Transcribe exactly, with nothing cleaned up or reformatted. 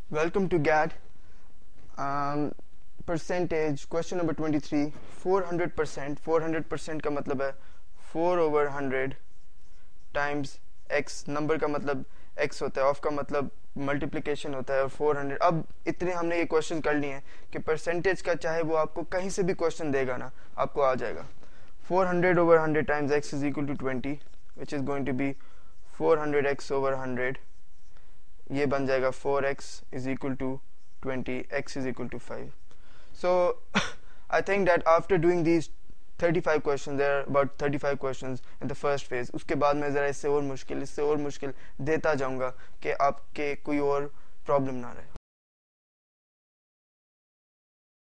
Welcome to G A D. Um, percentage question number twenty-three. four hundred percent. four hundred percent का मतलब है four over one hundred times x. Number का मतलब x होता है, of का मतलब मल्टीप्लिकेशन होता है, और four hundred. अब इतने हमने ये क्वेश्चन कर लिए हैं कि परसेंटेज का चाहे वो आपको कहीं से भी क्वेश्चन देगा ना, आपको आ जाएगा. four hundred over one hundred times x is equal to twenty, which is going to be four hundred x over one hundred. ये बन जाएगा four x is equal to twenty, x is equal to five. So I think that after doing these thirty-five questions, there are about thirty-five questions in the first phase. उसके बाद मैं ज़रा इससे और मुश्किल इससे और मुश्किल देता जाऊंगा कि आपके कोई और प्रॉब्लम ना रहे.